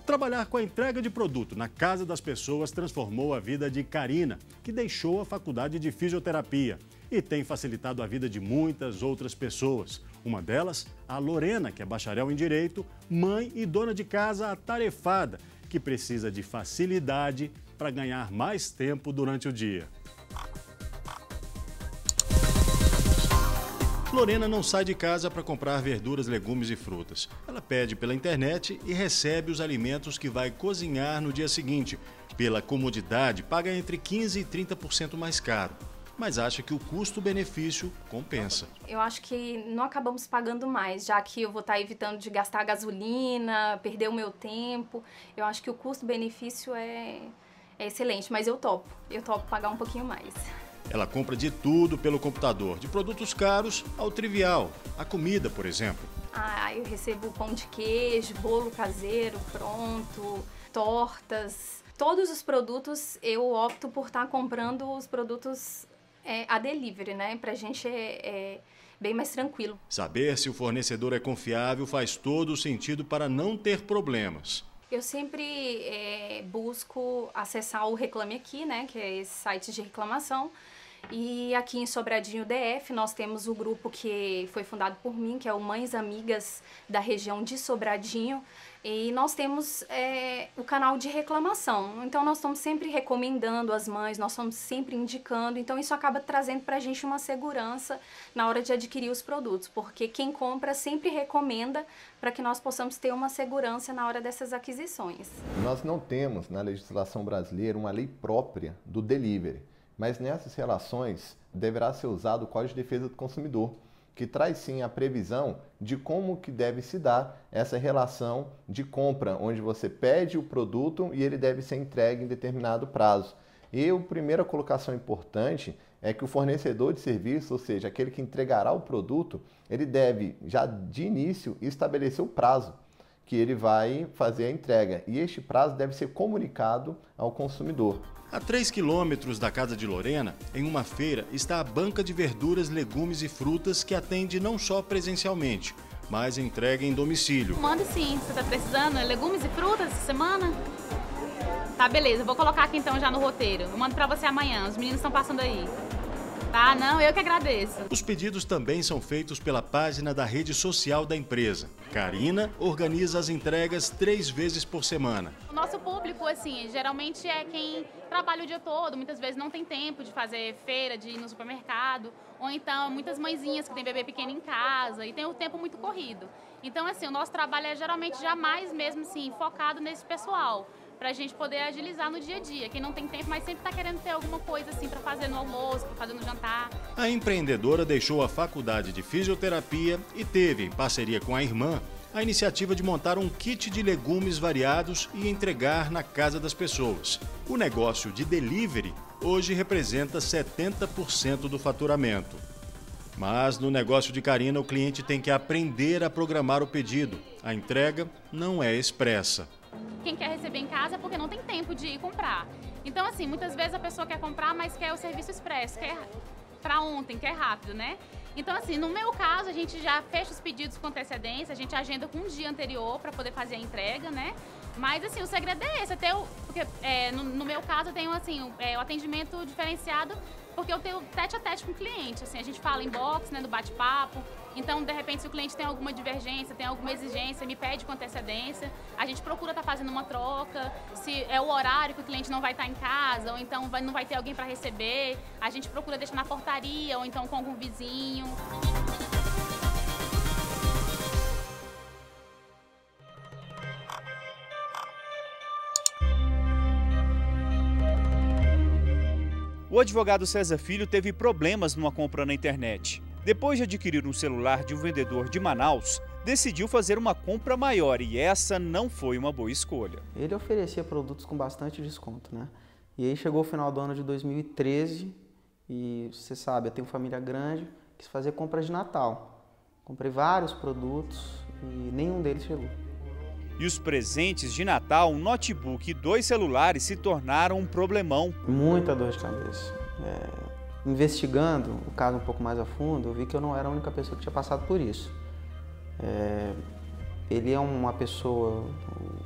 Trabalhar com a entrega de produto na casa das pessoas transformou a vida de Karina, que deixou a faculdade de fisioterapia e tem facilitado a vida de muitas outras pessoas. Uma delas, a Lorena, que é bacharel em Direito, mãe e dona de casa atarefada, que precisa de facilidade para ganhar mais tempo durante o dia. Lorena não sai de casa para comprar verduras, legumes e frutas. Ela pede pela internet e recebe os alimentos que vai cozinhar no dia seguinte. Pela comodidade, paga entre 15% e 30% mais caro, mas acha que o custo-benefício compensa. Eu acho que não acabamos pagando mais, já que eu vou estar evitando de gastar gasolina, perder o meu tempo. Eu acho que o custo-benefício é excelente, mas eu topo pagar um pouquinho mais. Ela compra de tudo pelo computador, de produtos caros ao trivial. A comida, por exemplo. Eu recebo pão de queijo, bolo caseiro pronto, tortas. Todos os produtos eu opto por estar comprando os produtos a delivery, né? Pra gente é bem mais tranquilo. Saber se o fornecedor é confiável faz todo o sentido para não ter problemas. Eu sempre busco acessar o Reclame Aqui, né, que é esse site de reclamação. E aqui em Sobradinho DF nós temos o grupo que foi fundado por mim, que é o Mães Amigas da região de Sobradinho. E nós temos o canal de reclamação. Então nós estamos sempre recomendando as mães, nós estamos sempre indicando. Então isso acaba trazendo pra gente uma segurança na hora de adquirir os produtos. Porque quem compra sempre recomenda para que nós possamos ter uma segurança na hora dessas aquisições. Nós não temos na legislação brasileira uma lei própria do delivery. Mas nessas relações deverá ser usado o Código de Defesa do Consumidor, que traz sim a previsão de como que deve se dar essa relação de compra, onde você pede o produto e ele deve ser entregue em determinado prazo. E a primeira colocação importante é que o fornecedor de serviço, ou seja, aquele que entregará o produto, ele deve já de início estabelecer o prazo que ele vai fazer a entrega. E este prazo deve ser comunicado ao consumidor. A 3 quilômetros da casa de Lorena, em uma feira, está a banca de verduras, legumes e frutas que atende não só presencialmente, mas entrega em domicílio. Manda sim, você está precisando? Legumes e frutas essa semana? Tá, beleza, vou colocar aqui então já no roteiro. Eu mando para você amanhã, os meninos estão passando aí. Tá, não, eu que agradeço. Os pedidos também são feitos pela página da rede social da empresa. Karina organiza as entregas 3 vezes por semana. O nosso público, assim, geralmente é quem trabalha o dia todo, muitas vezes não tem tempo de fazer feira, de ir no supermercado, ou então muitas mãezinhas que têm bebê pequeno em casa e tem o tempo muito corrido. Então, assim, o nosso trabalho é geralmente jamais mesmo, assim, focado nesse pessoal, pra gente poder agilizar no dia a dia. Quem não tem tempo, mas sempre tá querendo ter alguma coisa assim pra fazer no almoço, pra fazer no jantar. A empreendedora deixou a faculdade de fisioterapia e teve, em parceria com a irmã, a iniciativa de montar um kit de legumes variados e entregar na casa das pessoas. O negócio de delivery hoje representa 70% do faturamento. Mas no negócio de Karina, o cliente tem que aprender a programar o pedido. A entrega não é expressa. Quem quer receber em casa é porque não tem tempo de ir comprar. Então, assim, muitas vezes a pessoa quer comprar, mas quer o serviço expresso, quer para ontem, quer rápido, né? Então, assim, no meu caso, a gente já fecha os pedidos com antecedência, a gente agenda com um dia anterior para poder fazer a entrega, né? Mas, assim, o segredo é esse, porque no meu caso eu tenho, assim, o atendimento diferenciado, porque eu tenho tete a tete com o cliente, assim, a gente fala em box, né, no bate-papo. Então, de repente, se o cliente tem alguma divergência, tem alguma exigência, me pede com antecedência, a gente procura estar fazendo uma troca. Se é o horário que o cliente não vai estar em casa, ou então não vai ter alguém para receber, a gente procura deixar na portaria, ou então com algum vizinho. O advogado César Filho teve problemas numa compra na internet. Depois de adquirir um celular de um vendedor de Manaus, decidiu fazer uma compra maior e essa não foi uma boa escolha. Ele oferecia produtos com bastante desconto, né? E aí chegou o final do ano de 2013 e você sabe, eu tenho família grande, quis fazer compras de Natal. Comprei vários produtos e nenhum deles chegou. E os presentes de Natal, um notebook e 2 celulares se tornaram um problemão. Muita dor de cabeça. Investigando o caso um pouco mais a fundo, eu vi que eu não era a única pessoa que tinha passado por isso. Ele é uma pessoa,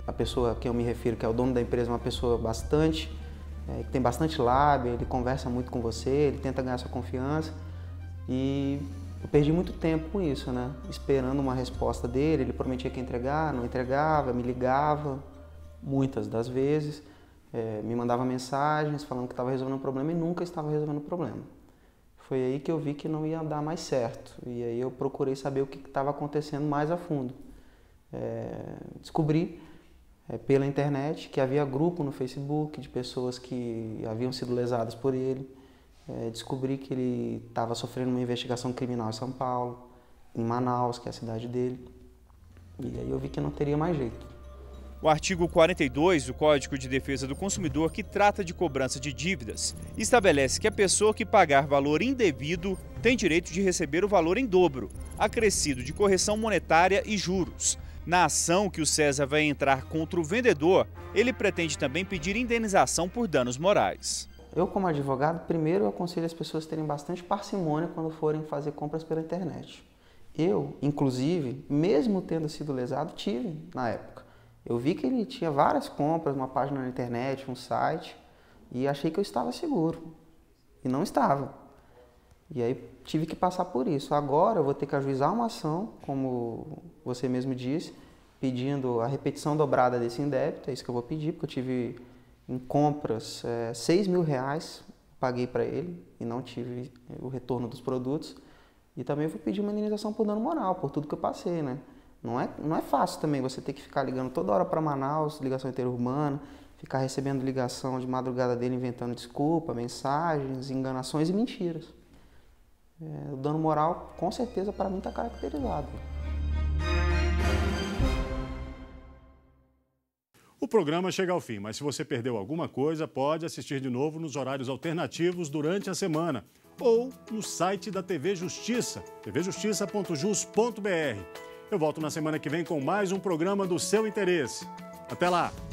a pessoa a quem eu me refiro, que é o dono da empresa, é uma pessoa que tem bastante lábia, ele conversa muito com você, ele tenta ganhar sua confiança. E eu perdi muito tempo com isso, né? Esperando uma resposta dele, ele prometia que ia entregar, não entregava, me ligava muitas das vezes, me mandava mensagens falando que estava resolvendo o problema e nunca estava resolvendo o problema. Foi aí que eu vi que não ia dar mais certo, e aí eu procurei saber o que estava acontecendo mais a fundo. Descobri pela internet que havia grupo no Facebook de pessoas que haviam sido lesadas por ele. Descobri que ele estava sofrendo uma investigação criminal em São Paulo, em Manaus, que é a cidade dele. E aí eu vi que não teria mais jeito. O artigo 42 do Código de Defesa do Consumidor, que trata de cobrança de dívidas, estabelece que a pessoa que pagar valor indevido tem direito de receber o valor em dobro, acrescido de correção monetária e juros. Na ação que o César vai entrar contra o vendedor, ele pretende também pedir indenização por danos morais. Eu, como advogado, primeiro eu aconselho as pessoas a terem bastante parcimônia quando forem fazer compras pela internet. Eu, inclusive, mesmo tendo sido lesado, tive na época. Eu vi que ele tinha várias compras, uma página na internet, um site, e achei que eu estava seguro. E não estava. E aí tive que passar por isso. Agora eu vou ter que ajuizar uma ação, como você mesmo disse, pedindo a repetição dobrada desse indébito. É isso que eu vou pedir, porque eu tive em compras R$6.000, paguei para ele e não tive o retorno dos produtos. E também vou pedir uma indenização por dano moral, por tudo que eu passei, né? Não é fácil também você ter que ficar ligando toda hora para Manaus, ligação interurbana, ficar recebendo ligação de madrugada dele inventando desculpa, mensagens, enganações e mentiras. O dano moral, com certeza, para mim está caracterizado. O programa chega ao fim, mas se você perdeu alguma coisa, pode assistir de novo nos horários alternativos durante a semana ou no site da TV Justiça, tvjustiça.jus.br. Eu volto na semana que vem com mais um programa do seu interesse. Até lá!